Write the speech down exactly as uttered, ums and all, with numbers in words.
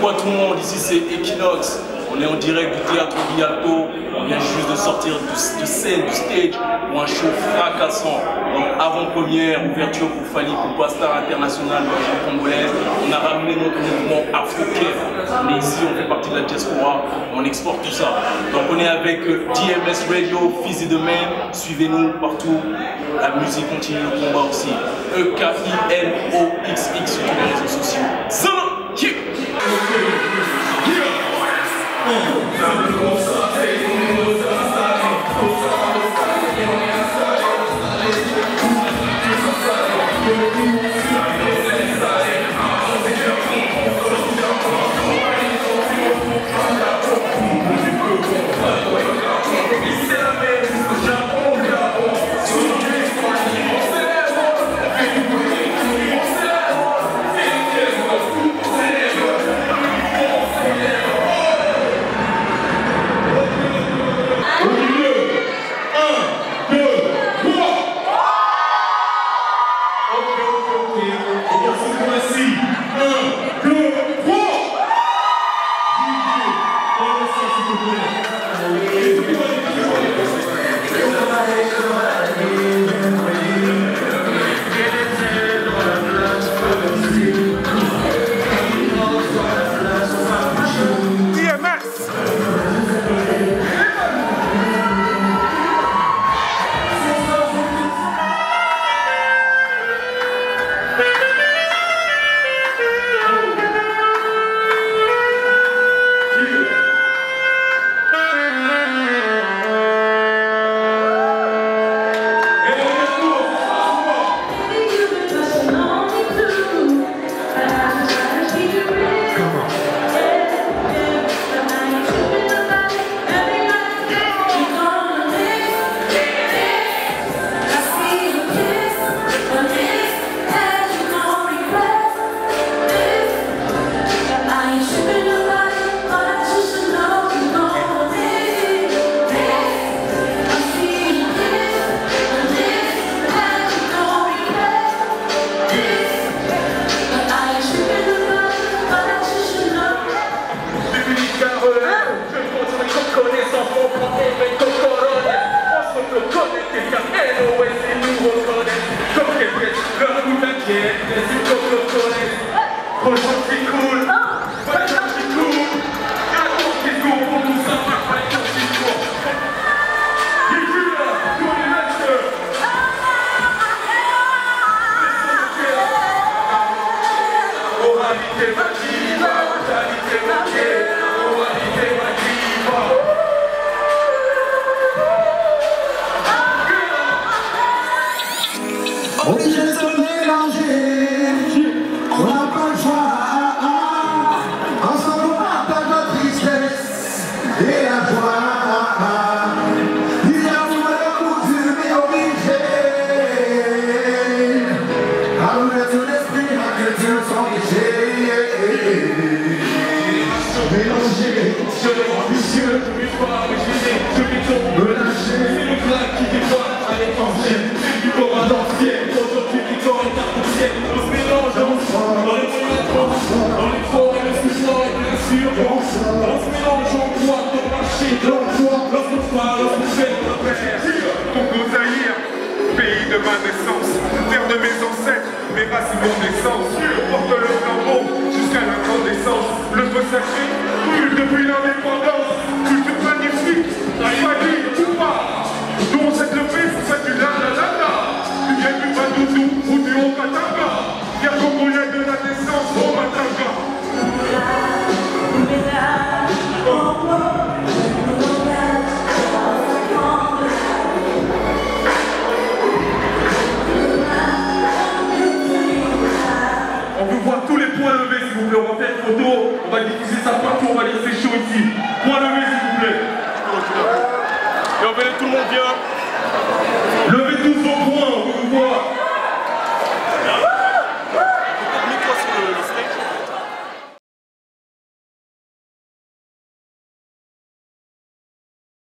Coucou à tout le monde, ici c'est Equinox. On est en direct du théâtre Rialto. On vient juste de sortir de, de scène, du stage pour un show fracassant. Donc avant-première, ouverture pour Fally Ipupa, star international de la congolaise. On a ramené notre mouvement Afro-Care. On est ici, on fait partie de la diaspora, on exporte tout ça. Donc on est avec D M S Radio, Fils et de même. Suivez-nous partout. La musique continue, le combat aussi. E K I N O X X sur tous les réseaux sociaux. Zama! Yeah. Katanga,